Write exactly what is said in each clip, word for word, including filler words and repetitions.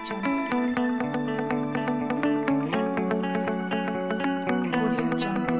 Jungle. Audio Jungle.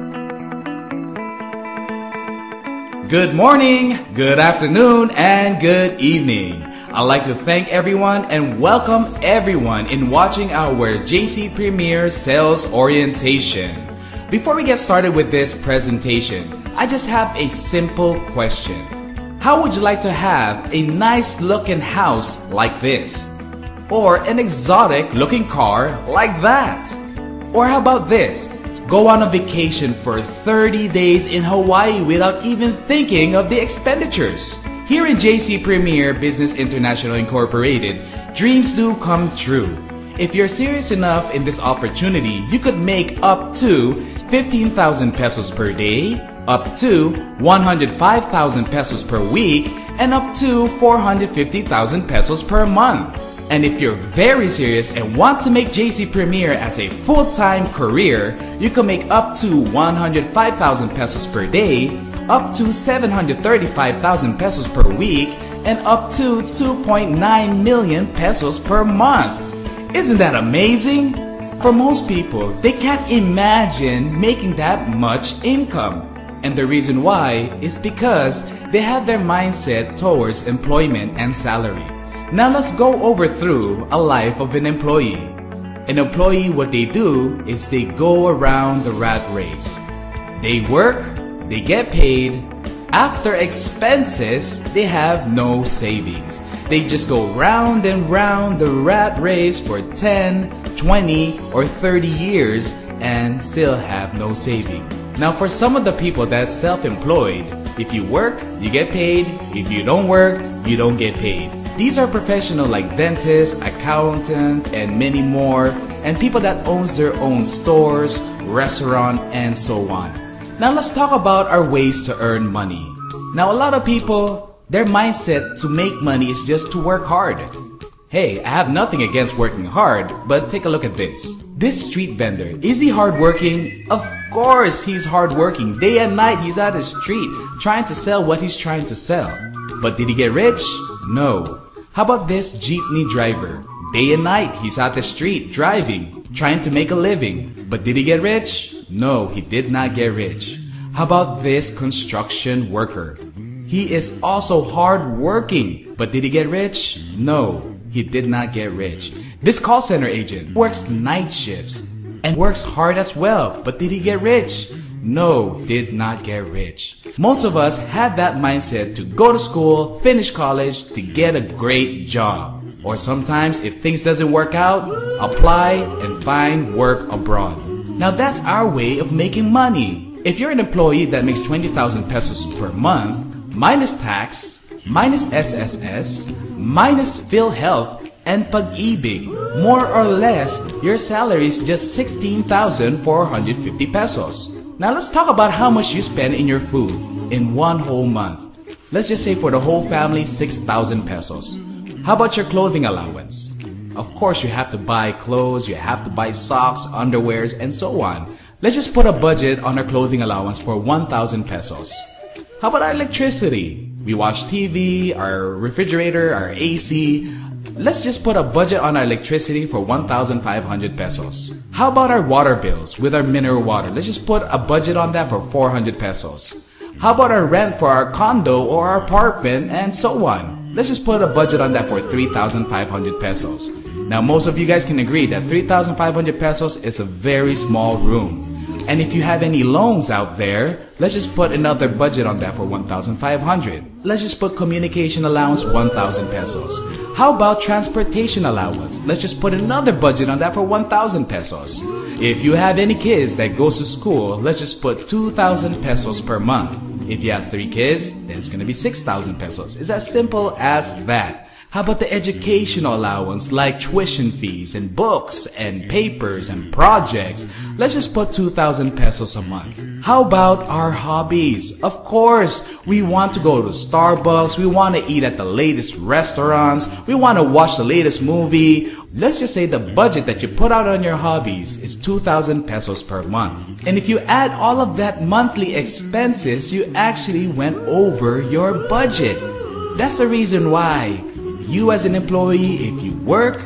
Good morning, good afternoon, and good evening. I'd like to thank everyone and welcome everyone in watching our J C Premiere Sales Orientation. Before we get started with this presentation, I just have a simple question. How would you like to have a nice looking house like this? Or an exotic looking car like that? Or how about this? Go on a vacation for thirty days in Hawaii without even thinking of the expenditures. Here in J C Premiere Business International Incorporated, dreams do come true. If you're serious enough in this opportunity, you could make up to fifteen thousand pesos per day, up to one hundred five thousand pesos per week, and up to four hundred fifty thousand pesos per month. And if you're very serious and want to make J C Premiere as a full-time career, you can make up to one hundred five thousand pesos per day, up to seven hundred thirty-five thousand pesos per week, and up to two point nine million pesos per month. Isn't that amazing? For most people, they can't imagine making that much income. And the reason why is because they have their mindset towards employment and salary. Now let's go over through a life of an employee. An employee, what they do is they go around the rat race. They work, they get paid. After expenses, they have no savings. They just go round and round the rat race for ten, twenty, or thirty years and still have no saving. Now for some of the people that's self-employed, if you work, you get paid. If you don't work, you don't get paid. These are professionals like dentists, accountant, and many more, and people that owns their own stores, restaurant, and so on. Now let's talk about our ways to earn money. Now a lot of people, their mindset to make money is just to work hard. Hey, I have nothing against working hard, but take a look at this. This street vendor, is he hardworking? Of course he's hardworking. Day and night he's at the street trying to sell what he's trying to sell. But did he get rich? No. How about this jeepney driver? Day and night he's at the street driving, trying to make a living. But did he get rich? No, he did not get rich. How about this construction worker? He is also hardworking. But did he get rich? No, he did not get rich. This call center agent works night shifts and works hard as well. But did he get rich? No, did not get rich. Most of us had that mindset to go to school, finish college, to get a great job. Or sometimes if things doesn't work out, apply and find work abroad. Now that's our way of making money. If you're an employee that makes twenty thousand pesos per month, minus tax, minus S S S, minus PhilHealth, and Pag-ibig, more or less, your salary is just sixteen thousand four hundred fifty pesos. Now let's talk about how much you spend in your food in one whole month. Let's just say for the whole family, six thousand pesos. How about your clothing allowance? Of course you have to buy clothes, you have to buy socks, underwears, and so on. Let's just put a budget on our clothing allowance for one thousand pesos. How about our electricity? We watch T V, our refrigerator, our A C. Let's just put a budget on our electricity for one thousand five hundred pesos. How about our water bills with our mineral water? Let's just put a budget on that for four hundred pesos. How about our rent for our condo or our apartment and so on? Let's just put a budget on that for three thousand five hundred pesos. Now most of you guys can agree that three thousand five hundred pesos is a very small room. And if you have any loans out there, let's just put another budget on that for one thousand five hundred. Let's just put communication allowance one thousand pesos. How about transportation allowance? Let's just put another budget on that for one thousand pesos. If you have any kids that goes to school, let's just put two thousand pesos per month. If you have three kids, then it's going to be six thousand pesos. It's as simple as that. How about the educational allowance like tuition fees and books and papers and projects? Let's just put two thousand pesos a month. How about our hobbies? Of course, we want to go to Starbucks, we want to eat at the latest restaurants, we want to watch the latest movie. Let's just say the budget that you put out on your hobbies is two thousand pesos per month. And if you add all of that monthly expenses, you actually went over your budget. That's the reason why you as an employee, if you work, you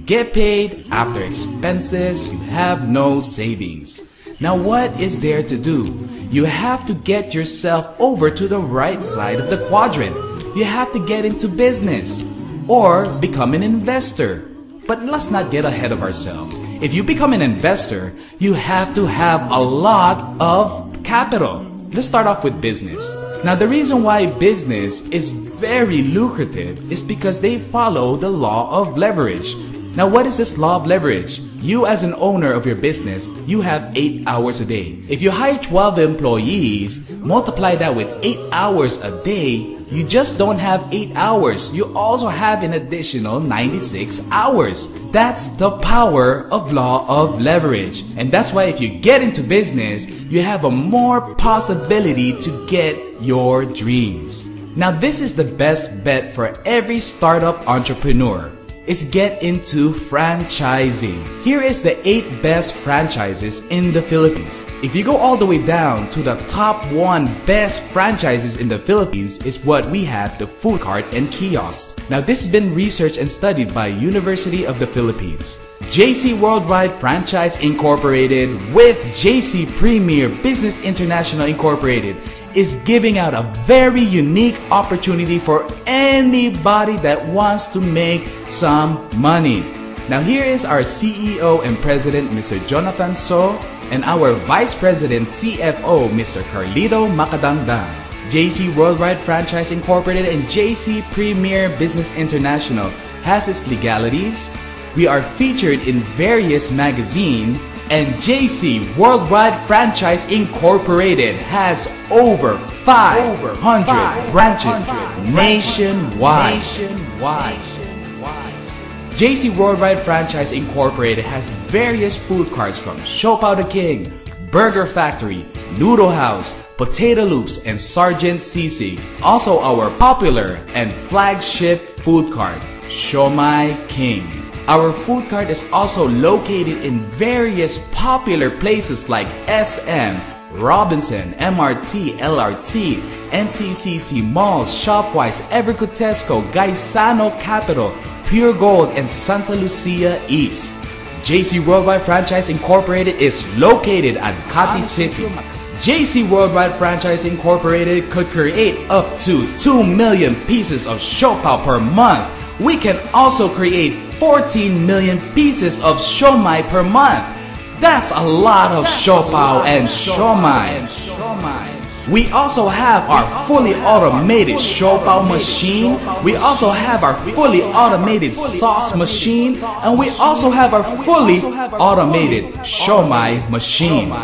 get paid, after expenses, you have no savings. Now what is there to do? You have to get yourself over to the right side of the quadrant. You have to get into business or become an investor. But let's not get ahead of ourselves. If you become an investor, you have to have a lot of capital. Let's start off with business. Now the reason why business is very lucrative is because they follow the law of leverage. Now what is this law of leverage? You as an owner of your business, you have eight hours a day. If you hire twelve employees, multiply that with eight hours a day, you just don't have eight hours. You also have an additional ninety-six hours. That's the power of law of leverage. And that's why if you get into business, you have a more possibility to get your dreams. Now this is the best bet for every startup entrepreneur. Is get into franchising. Here is the eight best franchises in the Philippines. If you go all the way down to the top one best franchises in the Philippines is what we have, the food cart and kiosk. Now this has been researched and studied by University of the Philippines. J C Worldwide Franchise Incorporated with J C Premiere Business International Incorporated is giving out a very unique opportunity for anybody that wants to make some money. Now here is our C E O and President, Mister Jonathan So, and our Vice President C F O, Mister Carlito Macadangdang. J C Worldwide Franchise Incorporated and J C Premiere Business International has its legalities. We are featured in various magazines, and J C Worldwide Franchise Incorporated has over five hundred branches nationwide. J C Worldwide Franchise Incorporated has various food carts from Siopao the King, Burger Factory, Noodle House, Potato Loops, and Sergeant Sisig. Also our popular and flagship food cart, Siomai King. Our food cart is also located in various popular places like S M, Robinson, M R T, L R T, N C C C Malls, Shopwise, Evercotesco, Gaisano Capital, Pure Gold, and Santa Lucia East. J C Worldwide Franchise Incorporated is located at Cati City. J C Worldwide Franchise Incorporated could create up to two million pieces of siopao per month. We can also create fourteen million pieces of siomai per month. That's a lot of siopao and siomai. We also have our fully automated siopao machine. We also have our fully automated sauce machine. And we also have our fully automated siomai machine.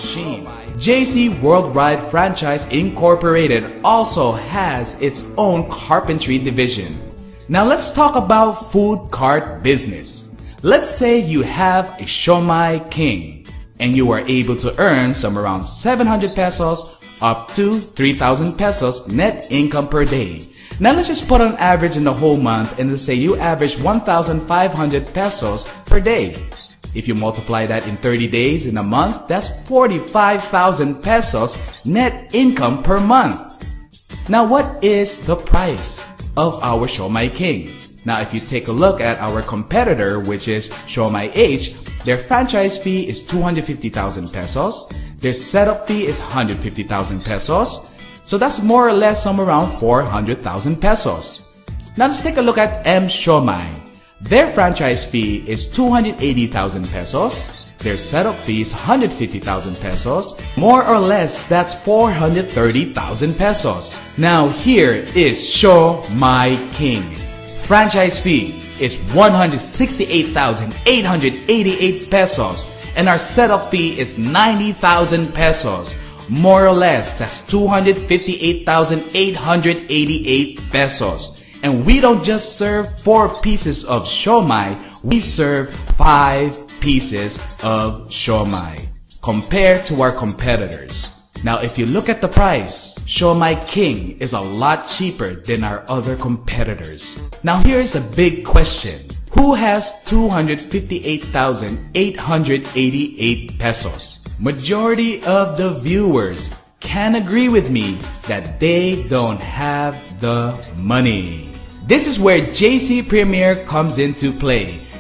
J C Worldwide Franchise Incorporated also has its own carpentry division. Now let's talk about food cart business. Let's say you have a Siomai King and you are able to earn some around seven hundred pesos up to three thousand pesos net income per day. Now let's just put on average in the whole month and let's say you average one thousand five hundred pesos per day. If you multiply that in thirty days in a month, that's forty-five thousand pesos net income per month. Now what is the price of our Siomai King? Now if you take a look at our competitor, which is Siomai H, their franchise fee is two hundred fifty thousand pesos, their setup fee is one hundred fifty thousand pesos, so that's more or less somewhere around four hundred thousand pesos. Now let's take a look at M Siomai. Their franchise fee is two hundred eighty thousand pesos, their setup fee is one hundred fifty thousand pesos. More or less, that's four hundred thirty thousand pesos. Now here is Siomai King. Franchise fee is one hundred sixty-eight thousand eight hundred eighty-eight pesos. And our setup fee is ninety thousand pesos. More or less, that's two hundred fifty-eight thousand eight hundred eighty-eight pesos. And we don't just serve four pieces of siomai, we serve five pieces of siomai compared to our competitors. Now if you look at the price, Siomai King is a lot cheaper than our other competitors. Now here's a big question. Who has two hundred fifty-eight thousand eight hundred eighty-eight pesos? Majority of the viewers can agree with me that they don't have the money. This is where J C Premiere comes into play.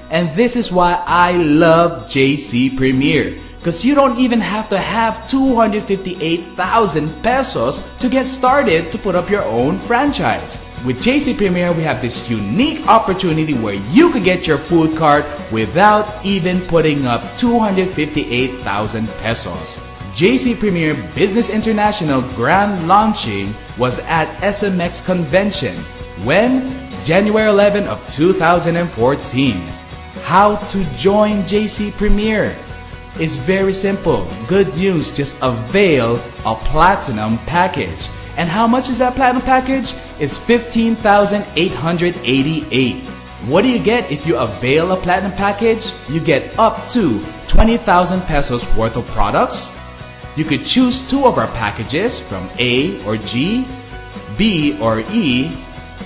And this is why I love J C Premiere. Because you don't even have to have two hundred fifty-eight thousand pesos to get started to put up your own franchise. With J C Premiere, we have this unique opportunity where you could get your food cart without even putting up two hundred fifty-eight thousand pesos. J C Premiere Business International Grand Launching was at S M X Convention. When? January eleventh of two thousand fourteen. How to join J C Premiere? It's very simple. Good news, just avail a platinum package. And how much is that platinum package? It's fifteen thousand eight hundred eighty-eight. What do you get if you avail a platinum package? You get up to twenty thousand pesos worth of products. You could choose two of our packages from A or G, B or E,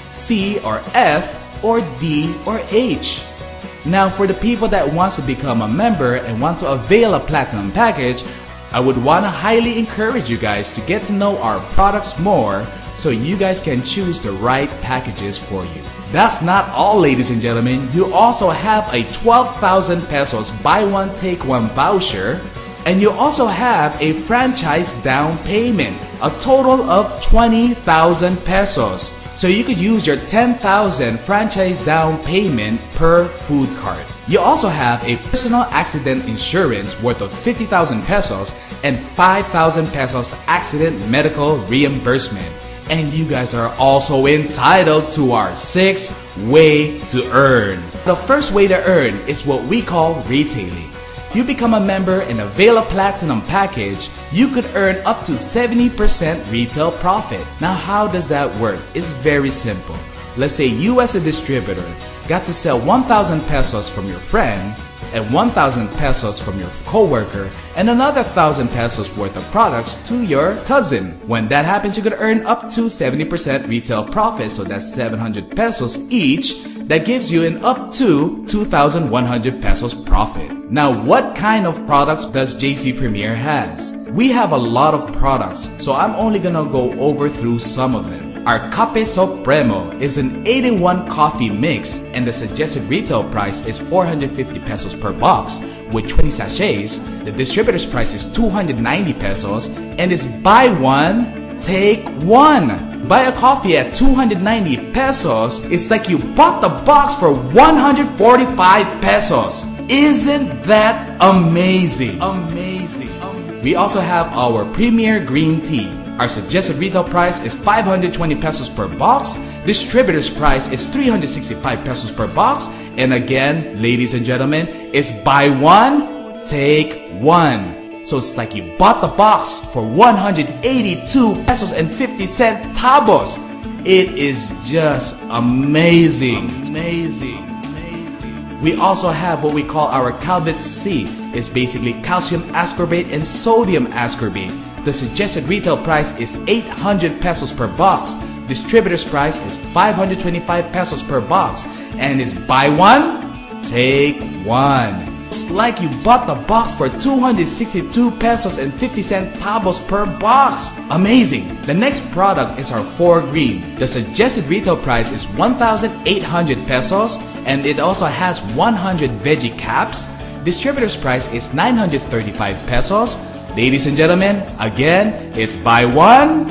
C or F, or D or H. Now, for the people that wants to become a member and want to avail a platinum package, I would want to highly encourage you guys to get to know our products more so you guys can choose the right packages for you. That's not all, ladies and gentlemen. You also have a twelve thousand pesos buy one take one voucher, and you also have a franchise down payment, a total of twenty thousand pesos. So you could use your ten thousand franchise down payment per food cart. You also have a personal accident insurance worth of fifty thousand pesos and five thousand pesos accident medical reimbursement. And you guys are also entitled to our sixth way to earn. The first way to earn is what we call retailing. If you become a member and avail a platinum package, you could earn up to seventy percent retail profit. Now, how does that work? It's very simple. Let's say you as a distributor got to sell one thousand pesos from your friend and one thousand pesos from your coworker and another one thousand pesos worth of products to your cousin. When that happens, you could earn up to seventy percent retail profit, so that's seven hundred pesos each. That gives you an up to two thousand one hundred pesos profit. Now, what kind of products does J C Premiere has? We have a lot of products, so I'm only gonna go over through some of them. Our Cafe Supremo is an eight in one coffee mix, and the suggested retail price is four hundred fifty pesos per box. With twenty sachets, the distributor's price is two hundred ninety pesos, and it's buy one, take one. Buy a coffee at two hundred ninety pesos, it's like you bought the box for one hundred forty-five pesos. Isn't that amazing? Amazing. We also have our Premier Green Tea. Our suggested retail price is five hundred twenty pesos per box. Distributor's price is three hundred sixty-five pesos per box. And again, ladies and gentlemen, it's buy one, take one. So it's like you bought the box for one hundred eighty-two pesos and fifty cent tabos. It is just amazing. Amazing. Amazing. We also have what we call our Calvet C. It's basically calcium ascorbate and sodium ascorbate. The suggested retail price is eight hundred pesos per box. Distributor's price is five hundred twenty-five pesos per box. And it's buy one, take one. It's like you bought the box for two hundred sixty-two pesos and fifty cent tabos per box. Amazing! The next product is our four Green. The suggested retail price is one thousand eight hundred pesos, and it also has one hundred veggie caps. Distributor's price is nine hundred thirty-five pesos. Ladies and gentlemen, again, it's buy one,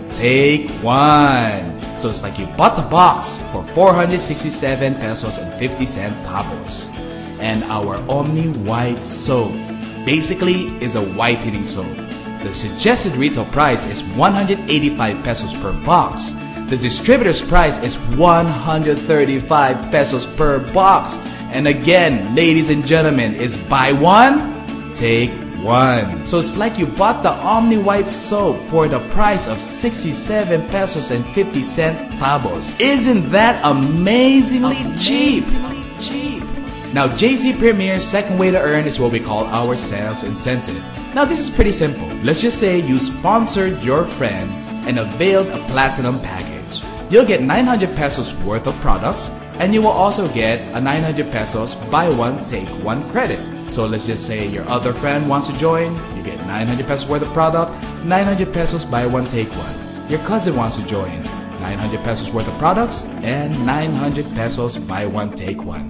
take one. So it's like you bought the box for four hundred sixty-seven pesos and fifty cent tabos. And our Omni White Soap basically is a whitening soap. The suggested retail price is one hundred eighty-five pesos per box. The distributor's price is one hundred thirty-five pesos per box. And again, ladies and gentlemen, it's buy one, take one. So it's like you bought the Omni White Soap for the price of sixty-seven pesos and fifty cent tabos. Isn't that amazingly, amazingly cheap? cheap? Now, J C Premiere's second way to earn is what we call our sales incentive. Now, this is pretty simple. Let's just say you sponsored your friend and availed a platinum package. You'll get nine hundred pesos worth of products, and you will also get a nine hundred pesos buy one take one credit. So let's just say your other friend wants to join, you get nine hundred pesos worth of product, nine hundred pesos buy one take one. Your cousin wants to join, nine hundred pesos worth of products, and nine hundred pesos buy one take one.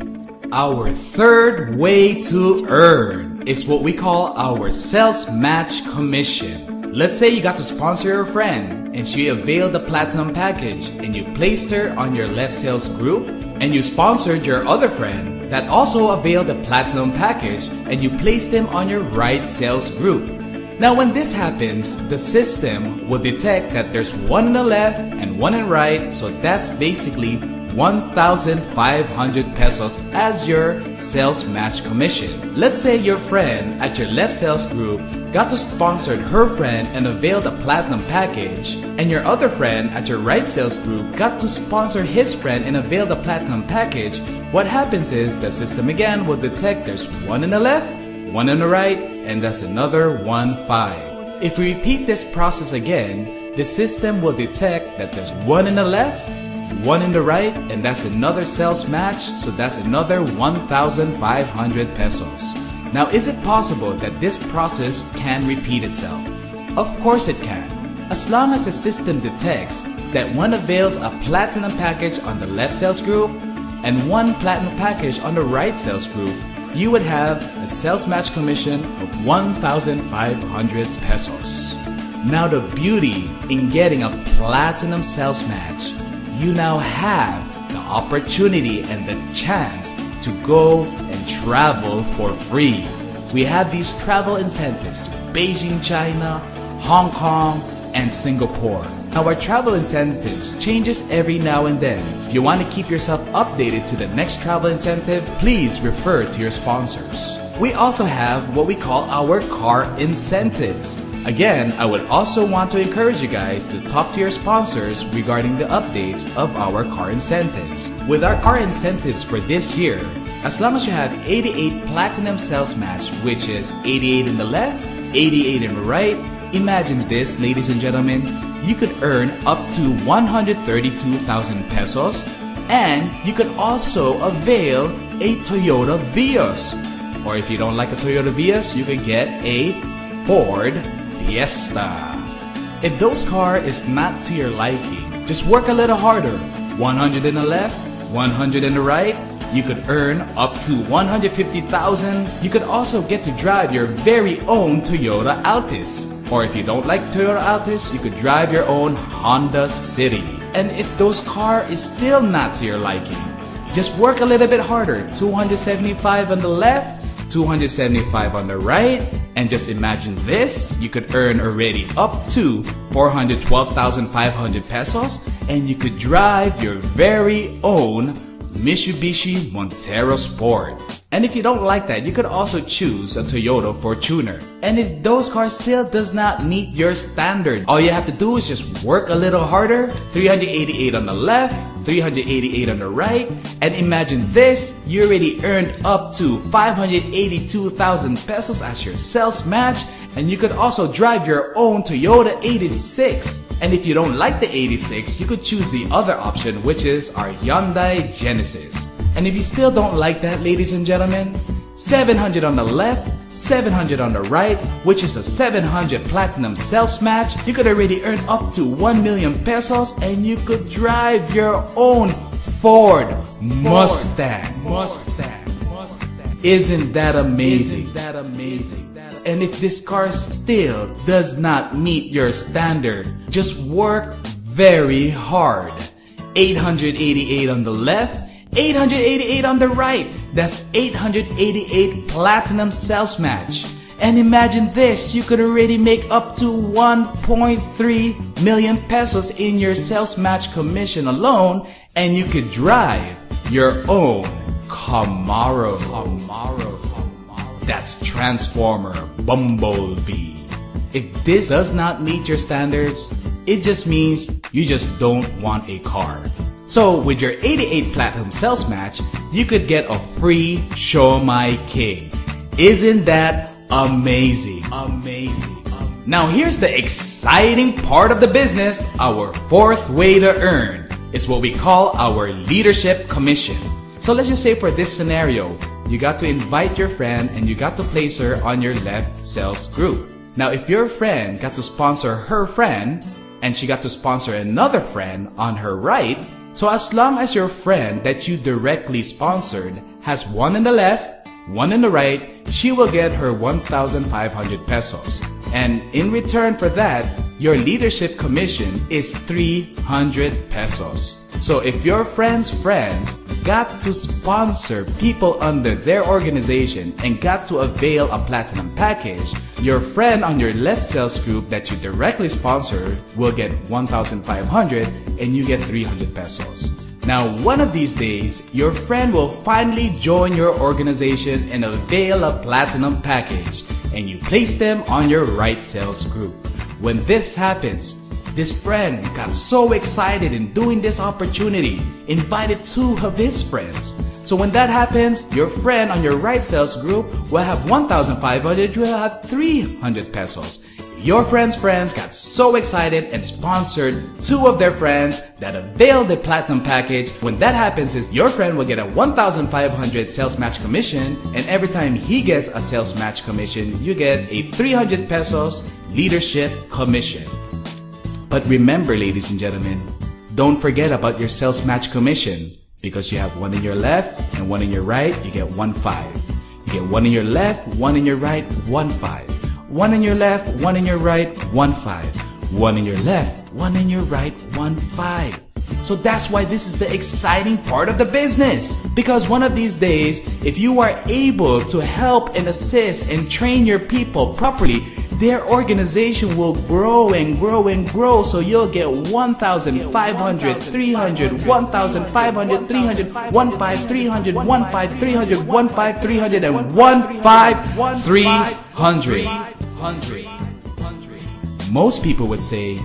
Our third way to earn is what we call our sales match commission. Let's say you got to sponsor your friend and she availed the platinum package and you placed her on your left sales group, and you sponsored your other friend that also availed the platinum package and you placed them on your right sales group. Now when this happens, the system will detect that there's one in the left and one in right, so that's basically one thousand five hundred pesos as your sales match commission. Let's say your friend at your left sales group got to sponsor her friend and avail the platinum package, and your other friend at your right sales group got to sponsor his friend and avail the platinum package. What happens is the system again will detect there's one in the left, one in the right, and that's another one five. If we repeat this process again, the system will detect that there's one in the left, one in the right, and that's another sales match, so that's another one thousand five hundred pesos. Now, is it possible that this process can repeat itself? Of course it can. As long as the system detects that one avails a platinum package on the left sales group and one platinum package on the right sales group, you would have a sales match commission of one thousand five hundred pesos. Now, the beauty in getting a platinum sales match, you now have the opportunity and the chance to go and travel for free. We have these travel incentives to Beijing, China, Hong Kong, and Singapore. Now our travel incentives changes every now and then. If you want to keep yourself updated to the next travel incentive, please refer to your sponsors. We also have what we call our car incentives. Again, I would also want to encourage you guys to talk to your sponsors regarding the updates of our car incentives. With our car incentives for this year, as long as you have eighty-eight platinum sales match, which is eighty-eight in the left, eighty-eight in the right, imagine this, ladies and gentlemen, you could earn up to one hundred thirty-two thousand pesos, and you could also avail a Toyota Vios. Or if you don't like a Toyota Vios, you can get a Ford Fiesta. If those car is not to your liking, just work a little harder. one hundred in the left, one hundred in the right, you could earn up to one hundred fifty thousand. You could also get to drive your very own Toyota Altis. Or if you don't like Toyota Altis, you could drive your own Honda City. And if those car is still not to your liking, just work a little bit harder. two hundred seventy-five on the left, two hundred seventy-five on the right, and just imagine this, you could earn already up to four hundred twelve thousand five hundred pesos, and you could drive your very own Mitsubishi Montero Sport. And if you don't like that, you could also choose a Toyota Fortuner. And if those cars still does not meet your standard, all you have to do is just work a little harder. three hundred eighty-eight on the left, three hundred eighty-eight on the right, and imagine this, you already earned up to five hundred eighty-two thousand pesos as your sales match, and you could also drive your own Toyota eighty-six. And if you don't like the eighty-six, you could choose the other option, which is our Hyundai Genesis. And if you still don't like that, ladies and gentlemen, seven hundred on the left, seven hundred on the right, which is a seven hundred platinum sales match, you could already earn up to one million pesos, and you could drive your own Ford Mustang. Mustang. Mustang. Isn't that amazing? Isn't that amazing? And if this car still does not meet your standard, just work very hard. eight hundred eighty-eight on the left, eight hundred eighty-eight on the right. That's eight hundred eighty-eight platinum sales match. And imagine this, you could already make up to one point three million pesos in your sales match commission alone, and you could drive your own Camaro. Camaro. That's Transformer Bumblebee. If this does not meet your standards, it just means you just don't want a car. So with your eighty-eight platinum sales match, you could get a free Show My King. Isn't that amazing? Amazing. Now here's the exciting part of the business. Our fourth way to earn is what we call our leadership commission. So let's just say for this scenario, you got to invite your friend and you got to place her on your left sales group. Now if your friend got to sponsor her friend and she got to sponsor another friend on her right, so as long as your friend that you directly sponsored has one in the left, one in the right, she will get her one thousand five hundred pesos. And in return for that, your leadership commission is three hundred pesos. So if your friend's friends got to sponsor people under their organization and got to avail a platinum package, your friend on your left sales group that you directly sponsor will get one thousand five hundred and you get three hundred pesos. Now, one of these days, your friend will finally join your organization and avail a platinum package, and you place them on your right sales group. When this happens, this friend got so excited in doing this opportunity, invited two of his friends. So when that happens, your friend on your right sales group will have one thousand five hundred, you will have three hundred pesos. Your friend's friends got so excited and sponsored two of their friends that availed the platinum package. When that happens is your friend will get a one thousand five hundred sales match commission, and every time he gets a sales match commission, you get a three hundred pesos leadership commission. But remember, ladies and gentlemen, don't forget about your sales match commission, because you have one in your left and one in your right, you get one five. You get one in your left, one in your right, one five. One in your left, one in your right, one five. One in your left, one in your right, one five. So that's why this is the exciting part of the business. Because one of these days, if you are able to help and assist and train your people properly, their organization will grow and grow and grow. So you'll get one thousand five hundred, three hundred, one thousand five hundred, three hundred, one five, three hundred, one five, three hundred, one five, three hundred, and one five, three hundred. Most people would say,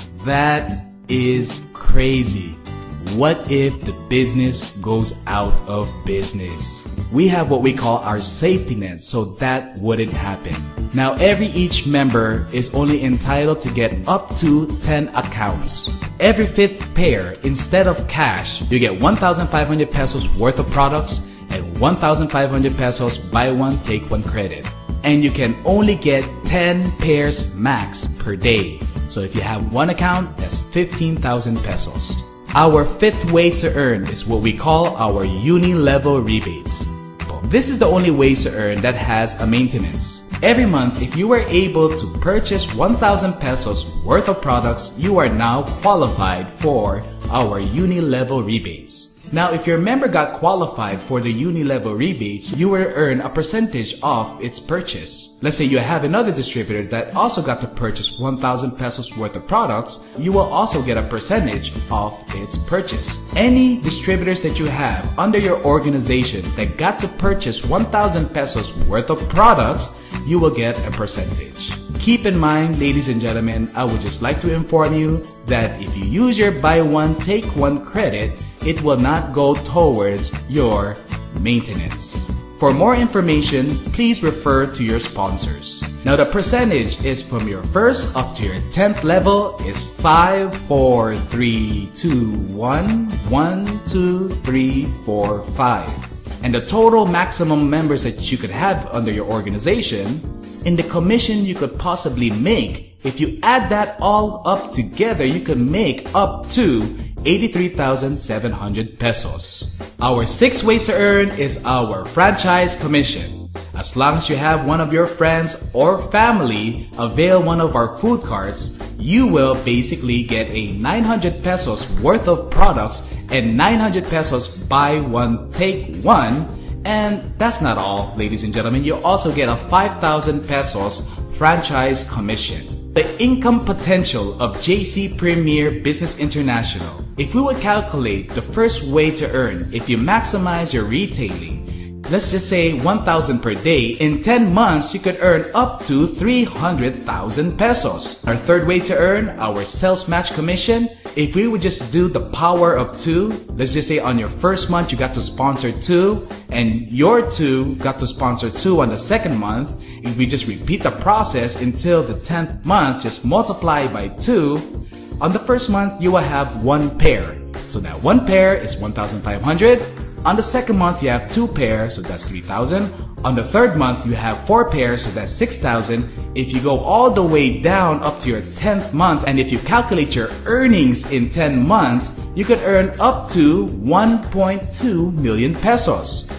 that is crazy. What if the business goes out of business? We have what we call our safety net, so that wouldn't happen. Now, every each member is only entitled to get up to ten accounts. Every fifth pair, instead of cash, you get one thousand five hundred pesos worth of products and one thousand five hundred pesos buy one, take one credit. And you can only get ten pairs max per day. So if you have one account, that's fifteen thousand pesos. Our fifth way to earn is what we call our uni-level rebates. This is the only way to earn that has a maintenance. Every month, if you were able to purchase one thousand pesos worth of products, you are now qualified for our uni-level rebates. Now, if your member got qualified for the uni-level rebates, you will earn a percentage of its purchase. Let's say you have another distributor that also got to purchase one thousand pesos worth of products, you will also get a percentage of its purchase. Any distributors that you have under your organization that got to purchase one thousand pesos worth of products, you will get a percentage. Keep in mind, ladies and gentlemen, I would just like to inform you that if you use your buy one, take one credit, it will not go towards your maintenance. For more information, please refer to your sponsors. Now, the percentage is from your first up to your tenth level is five, four, three, two, one, one, two, three, four, five. And the total maximum members that you could have under your organization, in the commission you could possibly make, if you add that all up together, you could make up to eighty-three thousand seven hundred pesos. Our sixth way to earn is our franchise commission. As long as you have one of your friends or family avail one of our food carts, you will basically get a nine hundred pesos worth of products and nine hundred pesos buy one, take one. And that's not all, ladies and gentlemen. You also get a five thousand pesos franchise commission. The income potential of J C Premiere Business International. If we would calculate the first way to earn, if you maximize your retailing, let's just say one thousand per day, in ten months you could earn up to three hundred thousand pesos. Our third way to earn, our sales match commission. If we would just do the power of two, let's just say on your first month you got to sponsor two, and your two got to sponsor two on the second month. If we just repeat the process until the tenth month, just multiply by two. On the first month, you will have one pair. So that one pair is one thousand five hundred. On the second month, you have two pairs, so that's three thousand. On the third month, you have four pairs, so that's six thousand. If you go all the way down up to your tenth month, and if you calculate your earnings in ten months, you could earn up to one point two million pesos.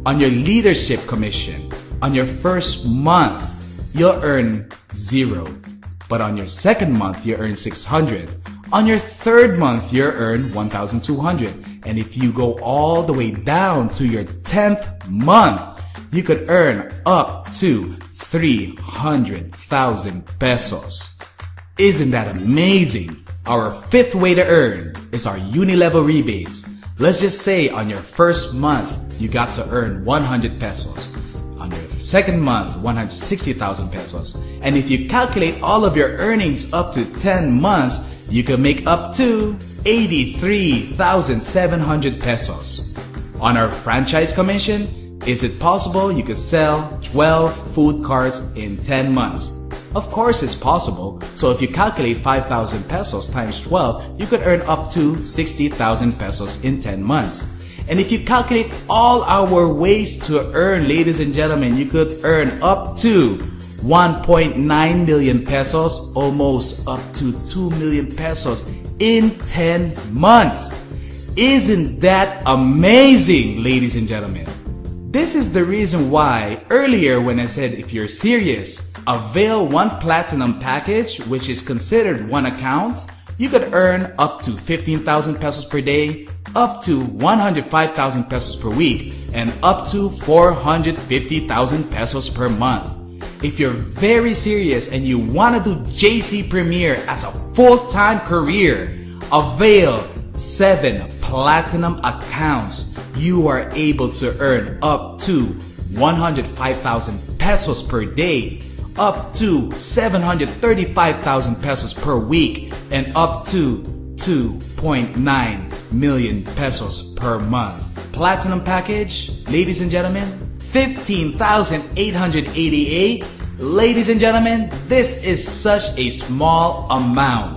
On your leadership commission, on your first month, you'll earn zero. But on your second month, you earn six hundred. On your third month, you earn one thousand two hundred. And if you go all the way down to your tenth month, you could earn up to three hundred thousand pesos. Isn't that amazing? Our fifth way to earn is our uni-level rebates. Let's just say on your first month, you got to earn one hundred pesos. On your second month, one hundred sixty thousand pesos. And if you calculate all of your earnings up to ten months, you can make up to eighty-three thousand seven hundred pesos. On our franchise commission, is it possible you could sell twelve food carts in ten months? Of course it's possible. So if you calculate five thousand pesos times twelve, you could earn up to sixty thousand pesos in ten months. And if you calculate all our ways to earn, ladies and gentlemen, you could earn up to one point nine million pesos, almost up to two million pesos in ten months. Isn't that amazing, ladies and gentlemen? This is the reason why earlier when I said if you're serious, avail one platinum package, which is considered one account, you could earn up to fifteen thousand pesos per day, up to one hundred five thousand pesos per week, and up to four hundred fifty thousand pesos per month. If you're very serious and you want to do J C Premiere as a full-time career, avail seven platinum accounts. You are able to earn up to one hundred five thousand pesos per day, up to seven hundred thirty-five thousand pesos per week, and up to two point nine million pesos per month. Platinum package, ladies and gentlemen, fifteen thousand eight hundred eighty-eight. Ladies and gentlemen, this is such a small amount.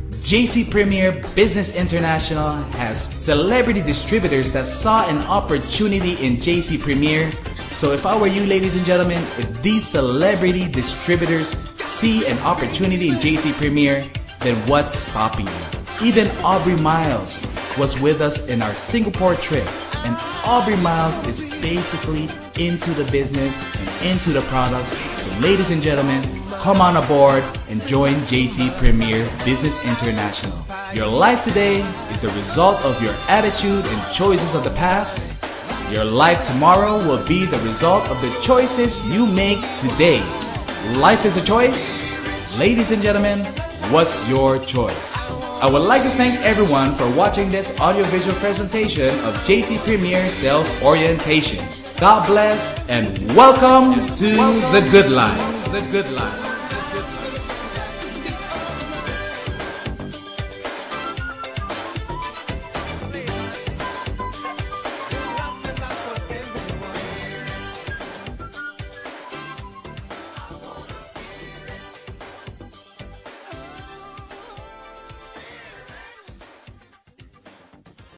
J C Premiere Business International has celebrity distributors that saw an opportunity in J C Premiere. So if I were you, ladies and gentlemen, if these celebrity distributors see an opportunity in J C Premiere, then what's stopping you? Even Aubrey Miles was with us in our Singapore trip, and Aubrey Miles is basically into the business and into the products. So ladies and gentlemen, come on aboard and join J C Premiere Business International. Your life today is a result of your attitude and choices of the past. Your life tomorrow will be the result of the choices you make today. Life is a choice. Ladies and gentlemen, what's your choice? I would like to thank everyone for watching this audiovisual presentation of J C Premiere Sales Orientation. God bless and welcome to the good life. The good life.